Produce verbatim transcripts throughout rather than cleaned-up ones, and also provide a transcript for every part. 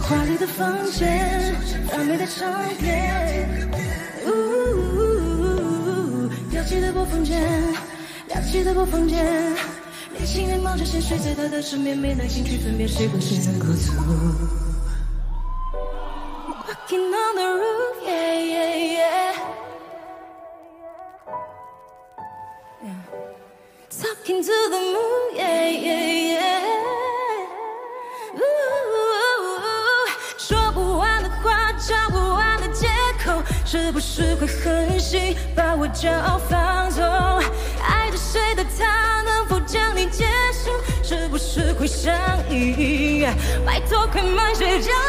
华丽的房间，完美的唱片。呜，亮起的播放键，亮起的播放键。年轻人忙着先睡在他的身边，没耐心去分辨谁和谁能够走。Walking on the roof, yeah, yeah, yeah. Yeah. Talking to the moon, yeah, yeah, yeah. Ooh, 说不完的话，找不完的借口，是不是会狠心把我骄傲放纵？爱着谁的他，能否将你接受？是不是会上瘾？拜托，快慢些降落。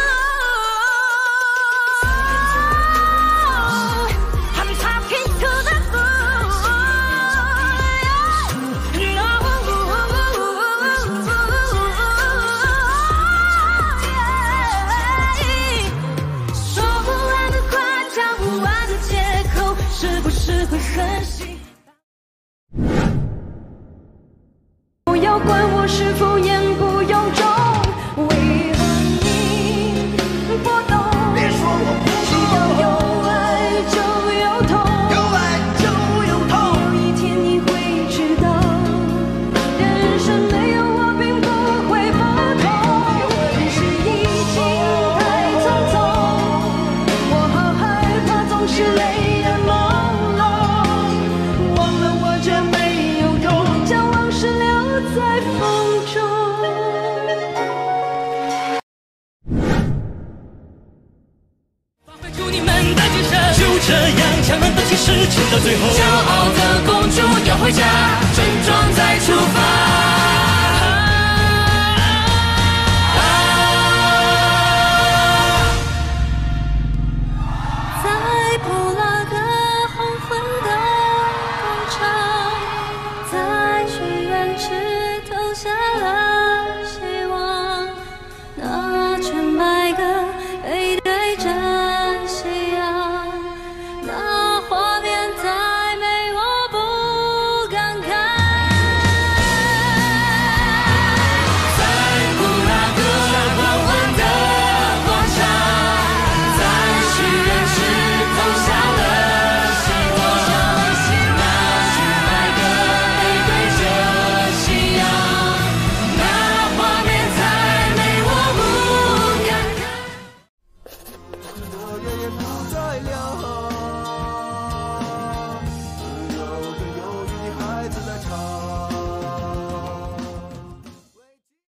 不要管我是否言不由衷，为何你不懂？别说我不懂。只要有爱就有痛，有爱就有痛。有一天你会知道，人生没有我并不会不同。只是已经太匆匆，我好害怕总是泪眼朦胧，忘了我这没有用，将往事留在风中。发挥出你们的精神，就这样强悍的气势，撑到最后。骄傲的公主要回家。